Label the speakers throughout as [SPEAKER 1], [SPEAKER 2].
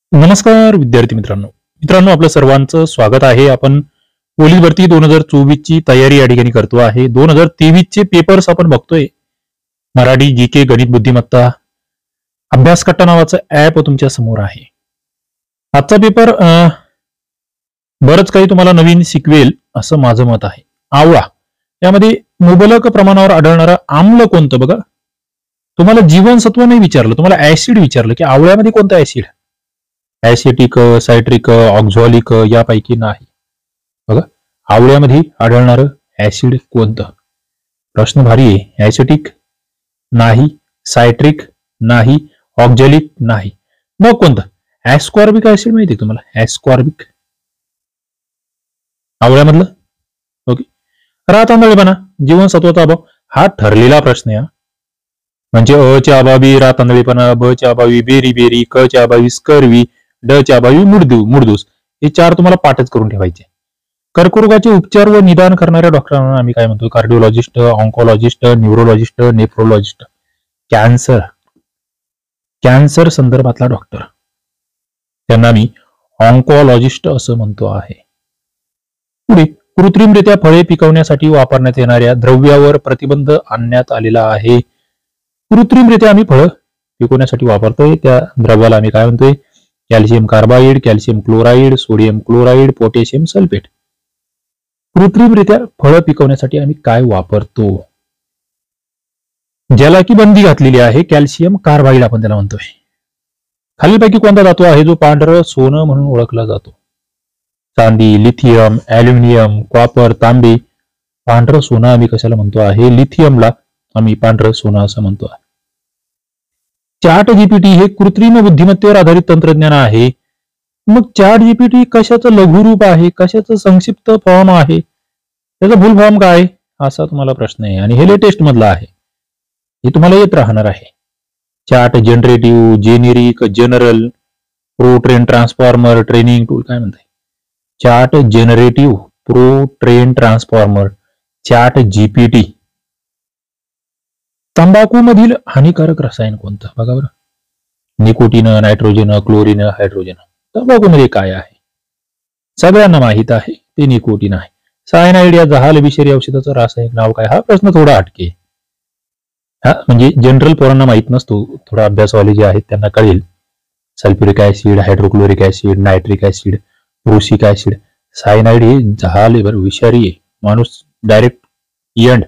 [SPEAKER 1] नमस्कार विद्यार्थी मित्रांनो मित्रांनो आपलं सर्वांचं स्वागत आहे. आपण पोलीस भरती 2024 ची तयारी या ठिकाणी करतो आहे. 2023 चे पेपर्स आपण बघतोय. मराठी जीके गणित बुद्धिमत्ता अभ्यास कट्टा नावाचं ऍप तुमच्या समोर आहे. आजचा पेपर बरंच काही तुम्हाला नवीन शिकवेल असं माझं मत आहे. आवळा यामध्ये मुबलक प्रमाणावर आढळणारं आम्ल कोणतं बघा. तुम्हाला जीवनसत्व नाही विचारलं, तुम्हाला ऍसिड विचारलं की आवळ्यामध्ये कोणतं ऍसिड. ऍसिटिक, सायट्रिक, ऑक्झॉलिक यापैकी नाही. बघा आवळ्यामध्ये आढळणारं ऍसिड कोणतं. प्रश्न भारी आहे. ऍसिटिक नाही, सायट्रिक नाही, ऑक्झॉलिक नाही, मग कोणतं. ऍस्कॉर्बिक ऍसिड माहिती आहे तुम्हाला. ऍस्कॉर्बिक आवळ्यामधलं. ओके. रातांदळेपणा जीवनसत्वाचा अभाव हा ठरलेला प्रश्न आहे. म्हणजे अ च्या अभावी रातांदळेपणा, ब च्या अभावी बेरी, क च्या अभावी स्कर्वी, ड च्या अभावी मुडदूस. हे चार तुम्हाला पाठच करून ठेवायचे. कर्करोगाचे उपचार व निदान करणाऱ्या डॉक्टरांना आम्ही काय म्हणतो. Cardiologist, oncologist, neurologist, nephrologist. Cancer संदर्भातला डॉक्टर त्यांना मी ऑन्कोलॉजिस्ट असं म्हणतो आहे. पुढे कृत्रिमरित्या फळे पिकवण्यासाठी वापरण्यात येणाऱ्या द्रव्यावर प्रतिबंध आणण्यात आलेला आहे. कृत्रिमरित्या आम्ही फळं पिकवण्यासाठी वापरतोय त्या द्रव्याला आम्ही काय म्हणतोय. Calcium carbide, calcium chloride, sodium chloride, potassium sulphate. कृत्रिमरित्या फळं पिकवण्यासाठी आम्ही काय वापरतो. ज्याला की बंदी घातलेली आहे कॅल्शियम कार्बाईड आपण त्याला म्हणतोय. खालीलपैकी कोणता धातू आहे जो पांढरं सोनं म्हणून ओळखला जातो. चांदी, लिथियम, ऍल्युमिनियम, कॉपर, तांबे. पांढरं सोनं आम्ही कशाला म्हणतो आहे. लिथियमला आम्ही पांढरं सोनं असं म्हणतो आहे. चॅट जीपीटी हे कृत्रिम बुद्धिमत्तेवर आधारित तंत्रज्ञान आहे. मग चॅट जीपीटी कशाचं लघुरूप आहे, कशाचं संक्षिप्त फॉर्म आहे, त्याचा फुल फॉर्म काय असा तुम्हाला प्रश्न आहे. आणि हे लेटेस्ट मधला आहे, हे तुम्हाला येत राहणार आहे. Chat generative, generic, general, pro train transformer, training tool काय म्हणताय. Chat generative, pro train transformer, chat GPT. तंबाखू मधील हानिकारक रसायन कोणतं बघा बरं. Nicotine, nitrogen, chlorine, hydrogen. तंबाखूमध्ये काय आहे सगळ्यांना माहित आहे, ते निकोटीन आहे. सायनाइड या जहाल विषारी औषधाचं रासायनिक नाव काय. हा प्रश्न थोडा हटके. हा म्हणजे जनरल पोरांना माहित नसतो, थोडा अभ्यासवाले जे आहेत त्यांना कळेल. Sulphuric acid, hydrochloric acid, nitric acid, prussic acid. Cyanide हे जहाल विषारी आहे, माणूस डायरेक्ट एंड.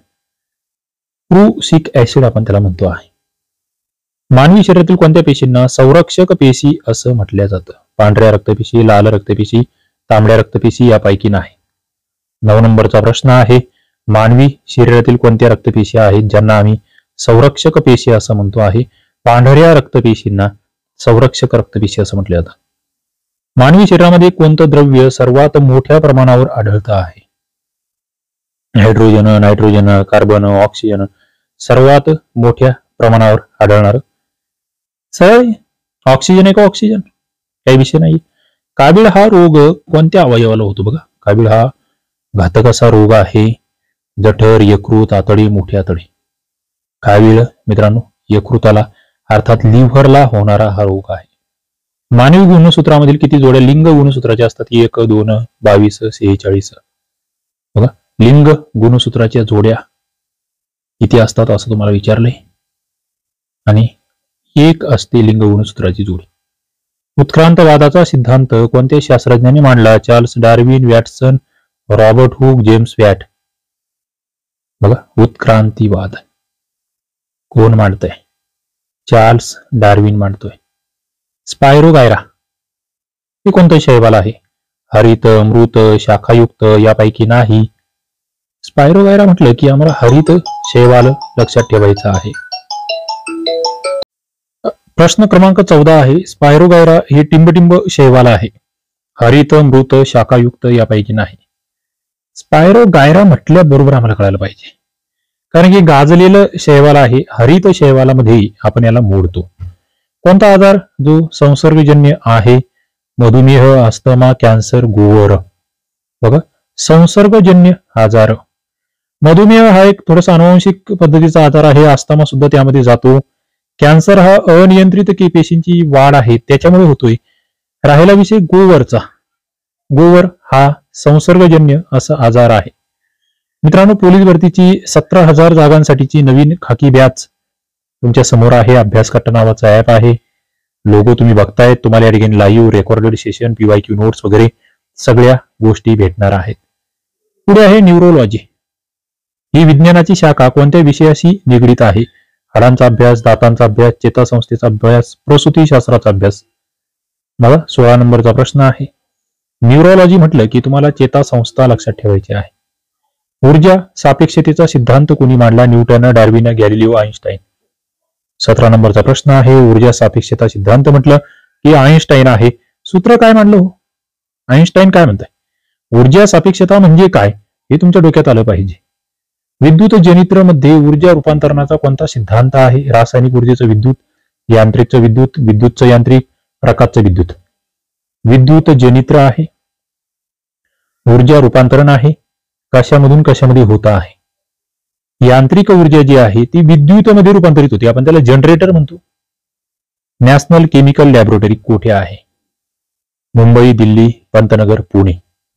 [SPEAKER 1] प्रोसिक ऍसिड आपण त्याला म्हणतो आहे. मानवी शरीरातील कोणत्या पेशींना संरक्षक पेशी असं म्हटलं जातं. पांढऱ्या रक्तपेशी, लाल रक्तपेशी, तांबड्या रक्तपेशी यापैकी नाही. 9 नंबरचा प्रश्न आहे. मानवी शरीरातील कोणत्या रक्तपेशी आहेत ज्यांना आम्ही संरक्षक पेशी असं म्हणतो आहे. पांढऱ्या रक्तपेशींना संरक्षक रक्तपेशी असं म्हटलं जातं. मानवी शरीरामध्ये कोणतं द्रव्य सर्वात मोठ्या प्रमाणावर आढळतं आहे. Hydrogen, nitrogen, carbon, oxygen. सर्वात मोठ्या प्रमाणावर आढळणार सर ऑक्सिजन आहे का. ऑक्सिजन काही विषय नाही. कावीळ हा रोग कोणत्या अवयवाला होतो बघा. कावीळ हा घातक असा रोग आहे. जठर, यकृत, आतडी, मोठी आतडी. कावीळ मित्रांनो यकृताला अर्थात लिव्हरला होणारा हा रोग आहे. मानवी गुणसूत्रामधील किती जोड्या लिंग गुणसूत्राच्या असतात. 1, 2, 22, 46. बघा लिंग गुणसूत्राच्या जोड्या किती असतात असं तुम्हाला विचारलंय. आणि 1 असते लिंग गुणसूत्राची जोडी. उत्क्रांतवादाचा सिद्धांत कोणत्या शास्त्रज्ञांनी मांडला. Charles Darwin, Watson, Robert Hooke, James Watt. बघा उत्क्रांतीवाद कोण मांडतंय. चार्ल्स डार्विन मांडतोय. स्पायरोगायरा हे कोणतं शैवाल आहे. हरित, मृत, शाखायुक्त यापैकी नाही. स्पायरोगायरा म्हटलं की आम्हाला हरित शैवाल लक्षात ठेवायचा आहे. प्रश्न क्रमांक 14 आहे. स्पायरोगायरा हे टिंबटिंब शैवाल आहे. हरित, मृत, शाखायुक्त यापैकी नाही. स्पायरोगायरा म्हटल्याबरोबर आम्हाला कळायला पाहिजे, कारण की गाजलेलं शैवाल आहे. हरित शैवालामध्ये आपण याला मोडतो. कोणता आजार जो संसर्गजन्य आहे. मधुमेह, अस्थमा, कॅन्सर, गोवर. बघा संसर्गजन्य आजार. मधुमेह हा एक थोडासा अनुवांशिक पद्धतीचा आजार आहे. अस्थमा सुद्धा त्यामध्ये जातो. कॅन्सर हा अनियंत्रित पेशींची वाढ आहे त्याच्यामुळे होतोय. राहिला विषय गोवरचा. गोवर हा संसर्गजन्य असा आजार आहे. मित्रांनो, पोलीस भरतीची 17,000 जागांसाठीची नवीन खाकी बॅच तुमच्या समोर आहे. अभ्यासकट्टा नावाचा ऍप आहे. लोगो तुम्ही बघतायत. तुम्हाला या ठिकाणी live recorded session, PYQ notes वगैरे सगळ्या गोष्टी भेटणार आहेत. पुढे आहे न्यूरोलॉजी. ही विज्ञानाची शाखा कोणत्या विषयाशी निगडीत आहे? हाडांचा अभ्यास, दातांचा अभ्यास, चेतासंस्थेचा अभ्यास, प्रसूतीशास्त्राचा अभ्यास. बघा, 16 नंबरचा प्रश्न आहे. न्यूरोलॉजी म्हटलं की तुम्हाला चेतासंस्था लक्षात ठेवायची आहे. ऊर्जा सापेक्षतेचा सिद्धांत कोणी मांडला? Newton, Darwin, Galileo, Einstein. 17 नंबरचा प्रश्न आहे. ऊर्जा सापेक्षता सिद्धांत म्हटलं की आईन्स्टाईन आहे. सूत्र काय मांडलं हो? आईन्स्टाईन काय म्हणताय? ऊर्जा सापेक्षता म्हणजे काय हे तुमच्या डोक्यात आलं पाहिजे. विद्युत जनित्र मध्ये ऊर्जा रूपांतरणाचा कोणता सिद्धांत आहे? रासायनिक ऊर्जेचं विद्युत, यांत्रिकचं विद्युत, विद्युतचं यांत्रिक, प्रकाशचं विद्युत. विद्युत जनित्र आहे. ऊर्जा रूपांतरण आहे. कशामधून कशामध्ये होत आहे? यांत्रिक ऊर्जा जी आहे ती विद्युत मध्ये रूपांतरित होते. आपण त्याला जनरेटर म्हणतो. नॅशनल केमिकल लॅबोरेटरी कुठे आहे? मुंबई, दिल्ली, पंतनगर, पुणे.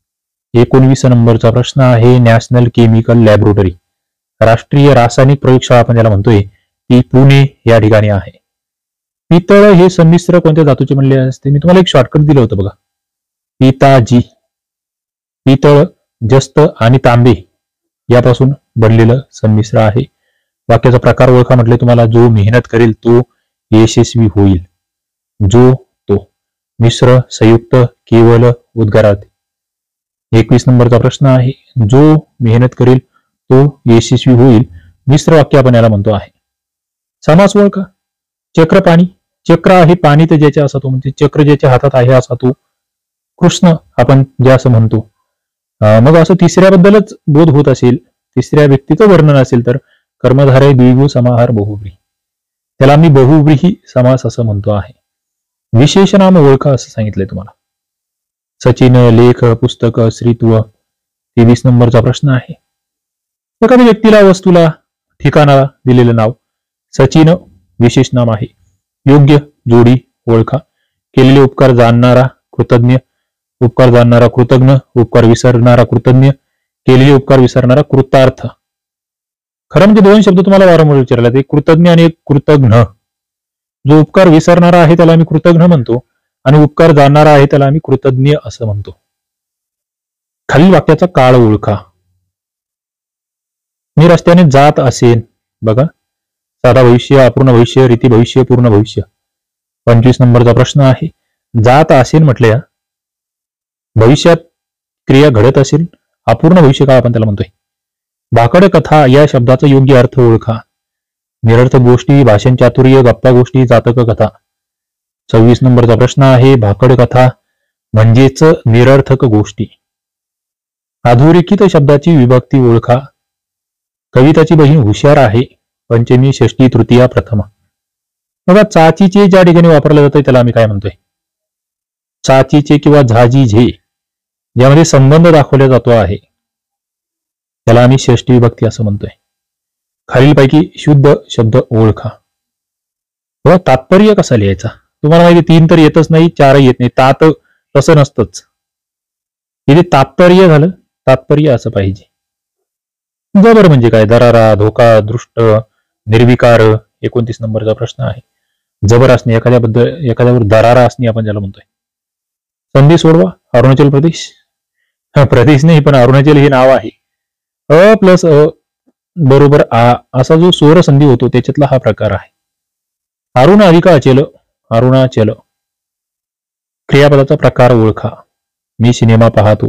[SPEAKER 1] 19 नंबरचा प्रश्न आहे. नॅशनल केमिकल लॅबोरेटरी, राष्ट्रीय रासायनिक प्रयोगशाळा आपण ज्याला म्हणतोय, ती पुणे या ठिकाणी आहे. पितळ हे संमिश्र कोणत्या धातूचे म्हणले असते? मी तुम्हाला एक शॉर्टकट दिलं होतं बघा, पिताजी. पितळ, जस्त आणि तांबे यापासून बनलेलं संमिश्र आहे. वाक्याचा प्रकार ओळखा म्हटले तुम्हाला. जो मेहनत करेल तो यशस्वी होईल. जो, तो. मिश्र, संयुक्त, केवळ, उद्गारार्थी. 21 नंबरचा प्रश्न आहे. जो मेहनत करेल तो यशस्वी होईल. मिश्र वाक्य आपण याला म्हणतो आहे. समास ओळखा. चक्र पाणी. चक्र आहे पाणी तर ज्याच्या असा तो, म्हणजे चक्र ज्याच्या हातात आहे असा तो. कृष्ण आपण जे असं म्हणतो. मग असं तिसऱ्याबद्दलच बोध होत असेल, तिसऱ्या व्यक्तीचं वर्णन असेल तर कर्मधारय द्विगु समाहार बहुव्रीही, त्याला आम्ही बहुव्रीही समास असं म्हणतो आहे. विशेषनाम ओळखा असं सांगितलंय तुम्हाला. सचिन, लेख, पुस्तक, स्त्रीत्व. 23 नंबरचा प्रश्न आहे. एखाद्या व्यक्तीला, वस्तूला, ठिकाणाला दिलेलं नाव. सचिन विशेष नाम आहे. योग्य जोडी ओळखा. केलेले उपकार जाणणारा कृतज्ञ, उपकार जाणणारा कृतज्ञ, उपकार विसरणारा कृतज्ञ, केलेले उपकार विसरणारा कृतार्थ. खरं म्हणजे 2 शब्द तुम्हाला वारंवार विचारले, एक कृतज्ञ आणि एक कृतज्ञ. जो उपकार विसरणारा आहे त्याला आम्ही कृतज्ञ म्हणतो आणि उपकार जाणणारा आहे त्याला आम्ही कृतज्ञ असं म्हणतो. खालील वाक्याचा काळ ओळखा. मी रस्त्याने जात असेन. बघा, साधा भविष्य, अपूर्ण भविष्य, रीती भविष्य, पूर्ण भविष्य. 25 नंबरचा प्रश्न आहे. जात असेल म्हटल्या, भविष्यात क्रिया घडत असेल, अपूर्ण भविष्य काळ आपण त्याला म्हणतोय. भाकड कथा या शब्दाचा योग्य अर्थ ओळखा. निरर्थक गोष्टी, भाषण चातुर्य, गप्पा गोष्टी, जातक कथा. 26 नंबरचा प्रश्न आहे. भाकड कथा म्हणजेच निरर्थक गोष्टी. अधोरेखित शब्दाची विभक्ती ओळखा. कविताची बहीण हुशार आहे. पंचमी, षष्टी, तृतीया, प्रथमा. बघा, चाचीचे ज्या ठिकाणी वापरलं जातं त्याला आम्ही काय म्हणतोय? चाचीचे किंवा झाजी झे, ज्यामध्ये संबंध दाखवला जातो आहे त्याला आम्ही षष्टी विभक्ती असं म्हणतोय. खालीलपैकी शुद्ध शब्द ओळखा. बघा, तात्पर्य कसा लिहायचा? तुम्हाला माहिती 3 तर येतच नाही, 4 येत नाही. तात तसं नसतंच. इथे तात्पर्य झालं, तात्पर्य असं पाहिजे. जबर म्हणजे काय? दरारा, धोका, दृष्ट, निर्विकार. 29 नंबरचा प्रश्न आहे. जबर असणे, एखाद्यावर दरारा असणे आपण ज्याला म्हणतोय. संधी सोडवा. अरुणाचल प्रदेश. प्रदेश नाही पण अरुणाचल हे नाव आहे. अ प्लस अ बरोबर आ असा जो स्वर संधी होतो त्याच्यातला हा प्रकार आहे. अरुण अधिक अचल, अरुणाचल. क्रियापदाचा प्रकार ओळखा. मी सिनेमा पाहतो.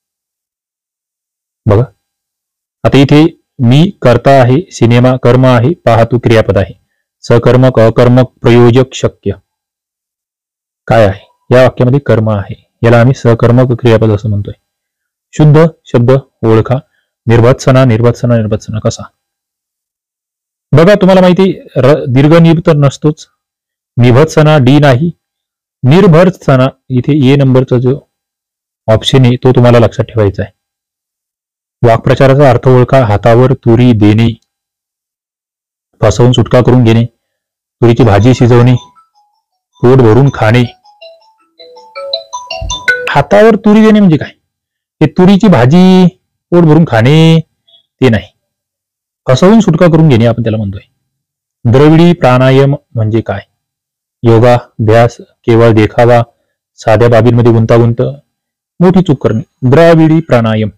[SPEAKER 1] बघा, आता इथे मी कर्ता आहे, सिनेमा कर्म आहे, पाहतो क्रियापद आहे. सकर्मक, अकर्मक, प्रयोजक, शक्य काय आहे? या वाक्यामध्ये कर्म आहे, याला आम्ही सकर्मक क्रियापद असं म्हणतोय. शुद्ध शब्द ओळखा. निर्भत्सना, निर्भत्सना, निर्भत्सना कसा? बघा, तुम्हाला माहिती दीर्घ निब तर नसतोच. निभत्सना डी नाही. निर्भत्सना इथे ए नंबरचा जो ऑप्शन आहे तो तुम्हाला लक्षात ठेवायचा आहे. वाक्प्रचाराचा अर्थ ओळखा. हातावर तुरी देणे, फसवून सुटका करून घेणे, तुरीची भाजी शिजवणे, पोट भरून खाणे. हातावर तुरी देणे म्हणजे काय? ते तुरीची भाजी पोट भरून खाणे ते नाही, फसवून सुटका करून घेणे आपण त्याला म्हणतोय. द्रविडी प्राणायाम म्हणजे काय? योगाभ्यास, केवळ देखावा, साध्या बाबींमध्ये गुंतागुंत, मोठी चूक करणे. द्रविडी प्राणायाम.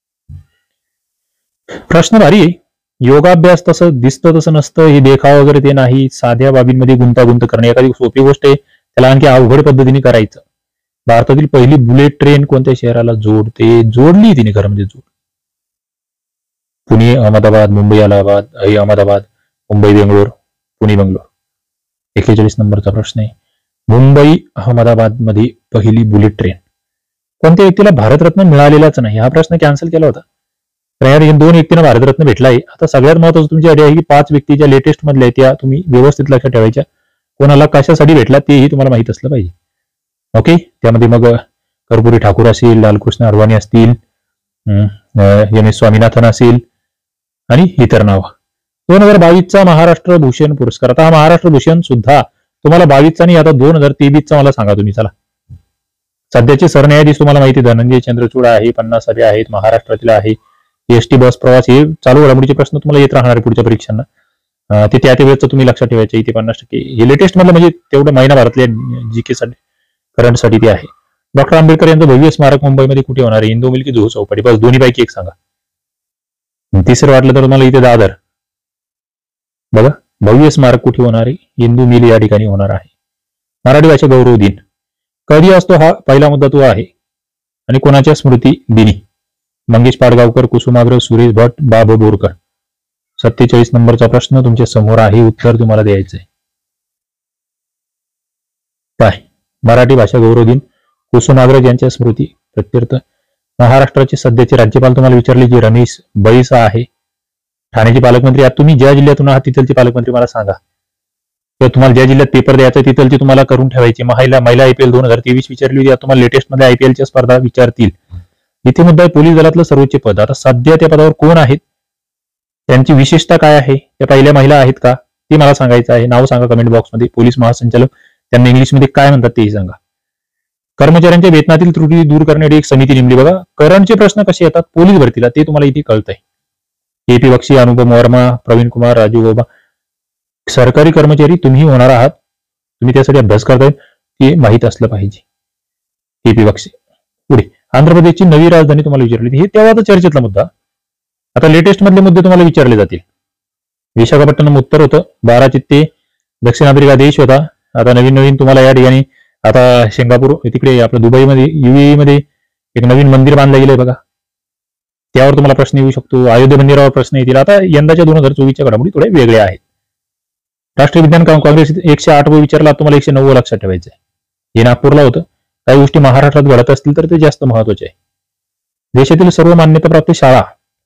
[SPEAKER 1] प्रश्न भारी आहे. योगाभ्यास तसं दिसतं तसं नसतं, हे देखावा वगैरे ते नाही, साध्या बाबींमध्ये गुंतागुंत करणे. एखादी सोपी गोष्ट आहे त्याला आणखी अवघड पद्धतीने करायचं. भारतातील पहिली बुलेट ट्रेन कोणत्या शहराला जोडते? जोडली तिने खरं म्हणजे जोड. पुणे अहमदाबाद, मुंबई अलाहाबाद, अहमदाबाद, मुंबई बेंगलोर, पुणे बेंगलोर. 41 नंबरचा प्रश्न आहे. मुंबई अहमदाबाद मध्ये पहिली बुलेट ट्रेन. कोणत्या व्यक्तीला भारतरत्न मिळालेलाच नाही? हा प्रश्न कॅन्सल केला होता. तर 2 व्यक्तींना भारतरत्न भेटला आहे. आता सगळ्यात महत्त्वाचं तुमची आयडिया आहे की 5 व्यक्तीच्या लेटेस्ट मधल्या त्या तुम्ही व्यवस्थित लक्षात ठेवायच्या. कोणाला कशासाठी भेटला तेही तुम्हाला माहित असलं पाहिजे. ओके, त्यामध्ये मग कर्पूरी ठाकूर असेल, लालकृष्ण अडवाणी असतील, एम.एस. स्वामीनाथन असेल आणि इतर नाव. 2022चा महाराष्ट्र भूषण पुरस्कार. आता हा महाराष्ट्र भूषण सुद्धा तुम्हाला 22चा आणि आता 2023चा मला सांगा तुम्ही. चला, सध्याचे सरन्यायाधीश तुम्हाला माहिती धनंजय चंद्रचूड आहे, 50 सभ्य आहेत, महाराष्ट्रातील आहे. एसटी बस प्रवास हे चालू घडामोडीचे प्रश्न तुम्हाला येत राहणार पुढच्या परीक्षांना. ते त्या वेळेचं तुम्ही लक्षात ठेवायचे. इथे 50% हे लेटेस्ट मधलं म्हणजे तेवढं महिनाभरातल्या जीके साठी करंटसाठी ते आहे. डॉक्टर आंबेडकर यांचं भव्य स्मारक मुंबईमध्ये कुठे होणार आहे? इंदू मिल की जुहू चौपाटी? बस दोन्ही पैकी एक सांगा. तिसरं वाटलं तर तुम्हाला इथे दादर. बघा, भव्य स्मारक कुठे होणार आहे? इंदू मिल या ठिकाणी होणार आहे. मराठी भाषा गौरव दिन कधी असतो? हा पहिला मुद्दा तो आहे. आणि कोणाच्या स्मृती दिनी? मंगेश पाडगावकर, कुसुमाग्रज, सुरेश भट, बाब बोरकर. 47 नंबरचा प्रश्न तुमच्या समोर आहे, उत्तर तुम्हाला द्यायचंय. काय? मराठी भाषा गौरव दिन, कुसुमाग्रज यांच्या स्मृती प्रत्यर्थ. महाराष्ट्राचे सध्याचे राज्यपाल तुम्हाला विचारले जे रमेश बैस आहे. ठाण्याचे पालकमंत्री आहात तुम्ही. ज्या जिल्ह्यातून आहात तिथलचे पालकमंत्री मला सांगा. किंवा तुम्हाला ज्या जिल्ह्यात पेपर द्यायचा तिथलची तुम्हाला करून ठेवायची. महिला IPL 2023 विचारली होती. तुम्हाला लेटेस्ट मध्ये IPLच्या स्पर्धा विचारतील. इथे मुद्दा आहे पोलीस दलातलं सर्वोच्च पद. आता सध्या त्या पदावर कोण आहेत, त्यांची विशेषता काय आहे, त्या पहिल्या महिला आहेत का ते मला सांगायचं आहे. नाव सांगा कमेंट बॉक्समध्ये. पोलीस महासंचालक, त्यांना इंग्लिशमध्ये काय म्हणतात तेही सांगा. कर्मचाऱ्यांच्या वेतनातील त्रुटी दूर करण्यासाठी एक समिती नेमली. बघा, करंटचे प्रश्न कसे येतात पोलीस भरतीला ते तुम्हाला इथे कळतंय. KP बक्षी, अनुपम वर्मा, प्रवीण कुमार, राजू बाबा. सरकारी कर्मचारी तुम्ही होणार आहात, तुम्ही त्यासाठी अभ्यास करताय, ते माहीत असलं पाहिजे. KP बक्षी. पुढे आंध्र प्रदेशची नवी राजधानी तुम्हाला विचारली. हे तेव्हा चर्चेतला मुद्दा. आता लेटेस्ट मधले मुद्दे तुम्हाला विचारले जातील. विशाखापट्टणम उत्तर होतं. 12 चित्ते दक्षिण आफ्रिका देश होता. आता नवीन तुम्हाला या ठिकाणी आता सिंगापूर तिकडे आपलं दुबईमध्ये UAE मध्ये एक नवीन मंदिर बांधलं गेलंय बघा. त्यावर तुम्हाला प्रश्न येऊ शकतो. अयोध्या मंदिरावर प्रश्न येतील. आता यंदाच्या 2024च्या घडामोडी थोड्या वेगळ्या आहेत. राष्ट्रीय विज्ञान काँग्रेस 108 विचारला, तुम्हाला 109 लक्षात ठेवायचं आहे. हे नागपूरला होतं. काही गोष्टी महाराष्ट्रात घडत असतील तर ते जास्त महत्वाचे आहे. देशातील सर्व मान्यताप्राप्त शाळा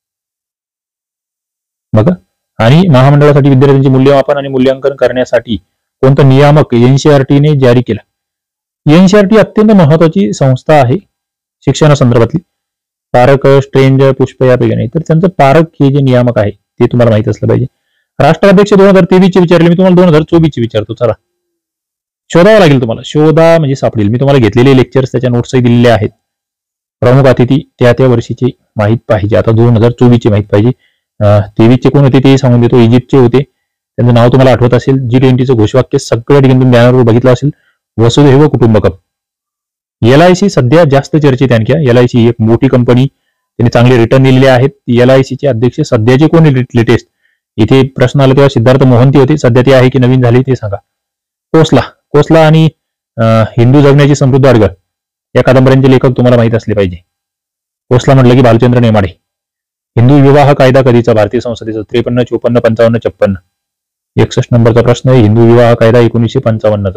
[SPEAKER 1] बघा आणि महामंडळासाठी विद्यार्थ्यांचे मूल्यमापन आणि मूल्यांकन करण्यासाठी कोणतं नियामक NCERT ने जारी केला? NCERT अत्यंत महत्वाची संस्था आहे शिक्षणासंदर्भातली. पारक, स्ट्रेंज, पुष्प यापैकी नाही तर त्यांचं पारक हे जे नियामक आहे ते तुम्हाला माहित असलं पाहिजे. राष्ट्राध्यक्ष 2023 चे विचारले, मी तुम्हाला 2024 चे विचारतो. चला, शोधावं लागेल तुम्हाला. शोधा म्हणजे सापडेल. मी तुम्हाला घेतलेले लेक्चर्स त्याच्या नोट्सही दिलेले आहेत. प्रमुख अतिथी त्या वर्षीचे माहित पाहिजे. आता 2024 चे माहित पाहिजे. 23 चे कोण होते ते सांगून देतो. इजिप्तचे होते, त्यांचं नाव तुम्हाला आठवत असेल. G20चं घोषवाक्य सगळ्या ठिकाणी तुम्ही बॅनरवर बघितलं असेल, वसुधैव कुटुंबकम. LIC सध्या जास्त चर्चेत आणखी. LIC ही एक मोठी कंपनी, त्यांनी चांगले रिटर्न दिलेले आहेत. LIC चे अध्यक्ष सध्याचे कोण लेटेस्ट? इथे प्रश्न आला तेव्हा सिद्धार्थ मोहंती होते. सध्या ते आहे की नवीन झाले ते सांगा. कोसला आणि हिंदू जगण्याची समृद्ध अडगळ या कादंबऱ्यांचे लेखक तुम्हाला माहित असले पाहिजे. कोसला म्हटलं की भालचंद्र नेमाडे. हिंदू विवाह कायदा कधीचा? भारतीय संसदेचा 53, 54, 55, 56. 61 नंबरचा प्रश्न आहे. हिंदू विवाह कायदा 1955चा.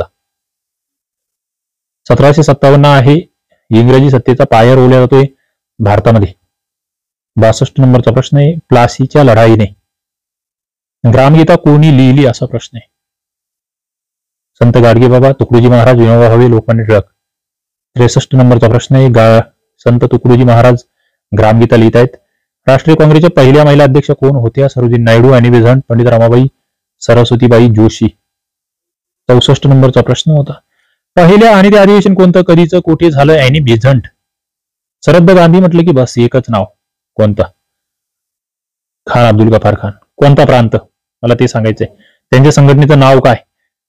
[SPEAKER 1] 1757 आहे. इंग्रजी सत्तेचा पाया रोवला जातोय भारतामध्ये. 62 नंबरचा प्रश्न आहे. प्लासीच्या लढाईने ग्रामगीता कोणी लिहिली असा प्रश्न आहे. संत गाडगेबाबा, तुकडोजी महाराज, विनोबा भावे, लोकमान्य टिळक. 63 नंबरचा प्रश्न आहे. संत तुकडोजी महाराज ग्रामगीता लिहित आहेत. राष्ट्रीय काँग्रेसच्या पहिल्या महिला अध्यक्ष कोण होत्या? Sarojini Naidu, Annie Besant, Pandit Ramabai, Saraswatibai Joshi. 64 नंबरचा प्रश्न होता. पहिल्या आणि ते अधिवेशन कोणतं, कधीचं, कुठे झालं, ॲनी बेझंट. शरद गांधी म्हटलं की बस एकच नाव, कोणतं? खान अब्दुल गफार खान. कोणता प्रांत, मला ते सांगायचंय. त्यांच्या संघटनेचं नाव काय?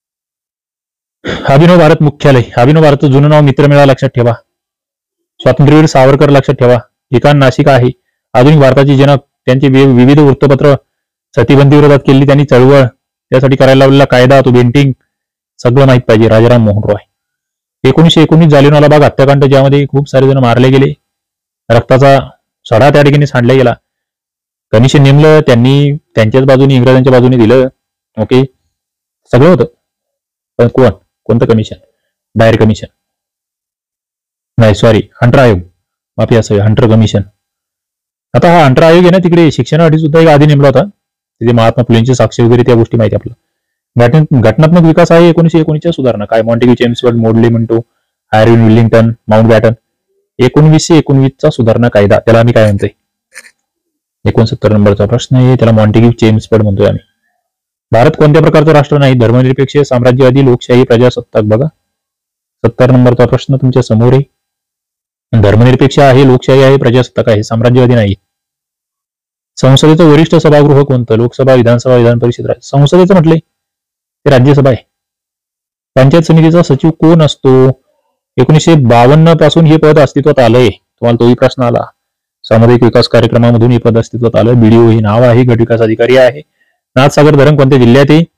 [SPEAKER 1] अभिनव भारत मुख्यालय. अभिनव भारतचं जुनं नाव मित्रमेळा, लक्षात ठेवा. स्वातंत्र्यवीर सावरकर, लक्षात ठेवा. ठिकाण नाशिक आहे. आधुनिक भारताचे जनक, त्यांचे विविध वृत्तपत्र, सतीबंदी विरोधात केलेली त्यांनी चळवळ, त्यासाठी करायला लावलेला कायदा, तो बेंटिंग, सगळं माहित पाहिजे. राजाराम मोहन रॉय. 1919 जालियनवाला बाग हत्याकांड, ज्यामध्ये खूप सारे जण मारले गेले, रक्ताचा सडा त्या ठिकाणी सांडला गेला. कमिशन नेमलं त्यांनी, त्यांच्याच बाजूने, इंग्रजांच्या बाजूने दिलं. ओके, सगळं होतं. पण कोणतं कमिशन? डायर कमिशन नाही, सॉरी, हंटर आयोग, माफी असावी, हंटर कमिशन. आता हा हंटर आयोग आहे ना, तिकडे शिक्षणासाठी सुद्धा एक आधी नेमला होता. तिथे महात्मा फुलेंची साक्ष वगैरे त्या गोष्टी माहिती आपल्याला. घटनात्मक विकास आहे 1919च्या सुधारणा काय? Montagu, Chelmsford, Morley Minto, Irwin Willingdon, Mountbatten. 1919चा सुधारणा कायदा, त्याला आम्ही काय म्हणतोय? 69 नंबरचा प्रश्न आहे. त्याला मॉन्टेग्यू चेम्सफोर्ड म्हणतोय आम्ही. भारत कोणत्या प्रकारचं राष्ट्र नाही? धर्मनिरपेक्ष, साम्राज्यवादी, लोकशाही, प्रजासत्ताक. बघा 70 नंबरचा प्रश्न तुमच्या समोर आहे. धर्मनिरपेक्ष आहे, लोकशाही आहे, प्रजासत्ताक आहे, साम्राज्यवादी नाही. संसदेचं वरिष्ठ सभागृह कोणतं? लोकसभा, विधानसभा, विधान परिषद. संसदेचं म्हटलंय ते राज्यसभा आहे. पंचायत समितीचा सचिव कोण असतो? 1952 पासून हे पद अस्तित्वात आलंय. तुम्हाला तोही प्रश्न आला. सामुदायिक विकास कार्यक्रमामधून हे पद अस्तित्वात आलं. बीडीओ हे नाव आहे. गट विकास अधिकारी आहे. नाथसागर धरण कोणत्या जिल्ह्यात आहे?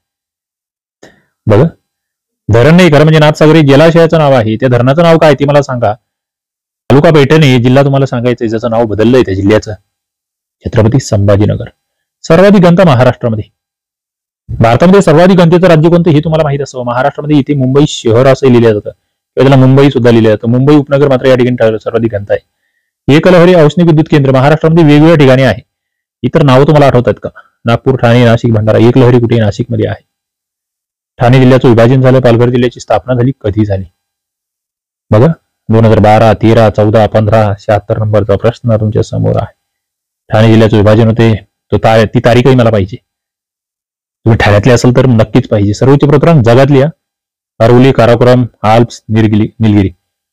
[SPEAKER 1] बघा, धरण नाही खरं म्हणजे नाथसागर हे जलाशयाचं नाव आहे. त्या धरणाचं नाव काय ते मला सांगा. तालुका पैठण आहे. जिल्हा तुम्हाला सांगायचंय, ज्याचं नाव बदललंय त्या जिल्ह्याचं. छत्रपती संभाजीनगर. सर्वाधिक घनता महाराष्ट्रामध्ये. भारतामध्ये सर्वाधिक घनतेचं राज्य कोणतं हे तुम्हाला माहित असावं. महाराष्ट्रामध्ये इथे मुंबई शहर असं लिहिलं जातं, किंवा त्याला मुंबई सुद्धा लिहिलं जातं. मुंबई उपनगर मात्र या ठिकाणी सर्वाधिक घनता आहे. एकलहरी औष्णिक विद्युत केंद्र महाराष्ट्रामध्ये वेगवेगळ्या ठिकाणी आहे. इतर नावं तुम्हाला आठवतात का? नागपूर, ठाणे, नाशिक, भंडारा. एकलहरी कुठे? नाशिकमध्ये आहे. ठाणे जिल्ह्याचं विभाजन झालं. पालघर जिल्ह्याची स्थापना झाली, कधी झाली? बघा 2012, 13, 14, 15. 76 नंबरचा प्रश्न तुमच्या समोर आहे. ठाणे जिल्ह्याचं विभाजन होते, ती तारीखही मला पाहिजे. तुम्ही ठाण्यातले असेल तर नक्कीच पाहिजे. सर्वोच्च पर्वतरांग जगातली, अरवली, काराकोरम, आल्प्स, निलगिरी.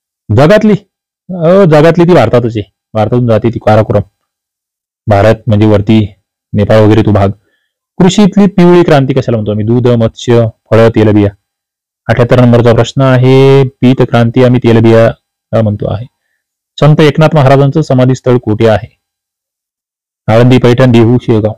[SPEAKER 1] जगातली ती भारतातच आहे. भारतातून जाते ती काराकोरम. भारत म्हणजे वरती नेपाळ वगैरे तो भाग. कृषीतली पिवळी क्रांती कशाला म्हणतो आम्ही? दूध, मत्स्य, फळं, तेलबिया. 78 नंबरचा प्रश्न आहे. पीत क्रांती आम्ही तेलबिया म्हणतो आहे. संत एकनाथ महाराजांचं समाधी स्थळ कुठे आहे? आळंदी, पैठण, देहू, शेगाव.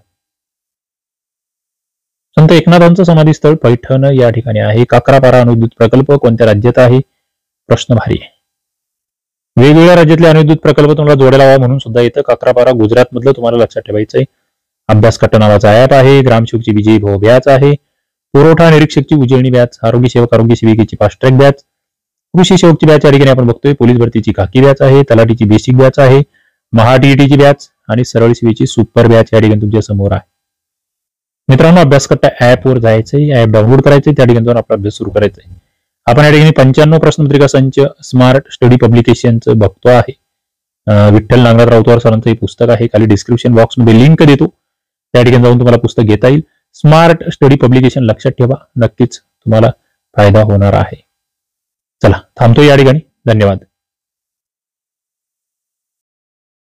[SPEAKER 1] संत एकनाथांचं समाधी स्थळ पैठण या ठिकाणी आहे. काक्रापारा अणुविद्युत प्रकल्प कोणत्या राज्यात आहे? प्रश्न भारी आहे. वेगवेगळ्या राज्यातले अणुविद्युत प्रकल्प तुम्हाला जोडायला हवा म्हणून सुद्धा येतं. काक्रापारा गुजरात मधलं तुम्हाला लक्षात ठेवायचंय. अभ्यास कट्टा नावाचा ऍप आहे. ग्रामसेवकची विजयी भाऊ बॅच आहे. पुरवठा निरीक्षकची उजळणी बॅच. आरोग्य सेवक, आरोग्य सेविकेची फास्ट ट्रॅक बॅच. कृषी सेवकची बॅच या ठिकाणी आपण बघतोय. पोलीस भरतीची खाकी बॅच आहे. तलाठीची बेसिक बॅच आहे. महाटीईटीची बॅच आणि सरळ सेवेची सुपर बॅच या ठिकाणी तुमच्या समोर आहे. मित्रांनो, अभ्यास कट्टा ऍप वर जायचंय, ऍप डाउनलोड करायचंय, त्या ठिकाणी जाऊन आपला अभ्यास सुरू करायचा आहे. आपण या ठिकाणी 95 प्रश्नपत्रिका संच स्मार्ट स्टडी पब्लिकेशनचं बघतो आहे. विठ्ठल नागनाथ राऊतवार सरांचं हे पुस्तक आहे. खाली डिस्क्रिप्शन बॉक्समध्ये लिंक देतो, त्या ठिकाणी जाऊन तुम्हाला पुस्तक घेता येईल. स्मार्ट स्टडी पब्लिकेशन लक्षात ठेवा, नक्कीच तुम्हाला फायदा होणार आहे. चला थांबतो या ठिकाणी. धन्यवाद.